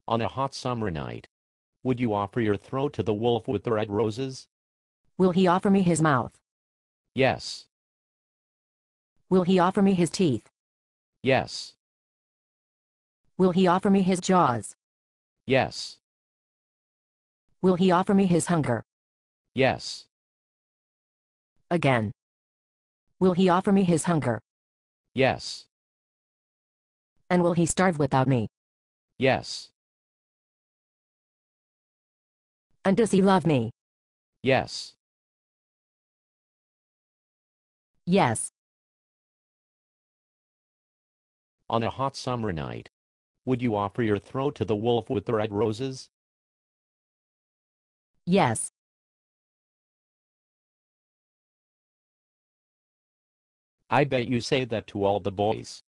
On a hot summer night, would you offer your throat to the wolf with the red roses? Will he offer me his mouth? Yes. Will he offer me his teeth? Yes. Will he offer me his jaws? Yes. Will he offer me his hunger? Yes. Again. Will he offer me his hunger? Yes. And will he starve without me? Yes. And does he love me? Yes. Yes. On a hot summer night, would you offer your throat to the wolf with the red roses? Yes. I bet you say that to all the boys.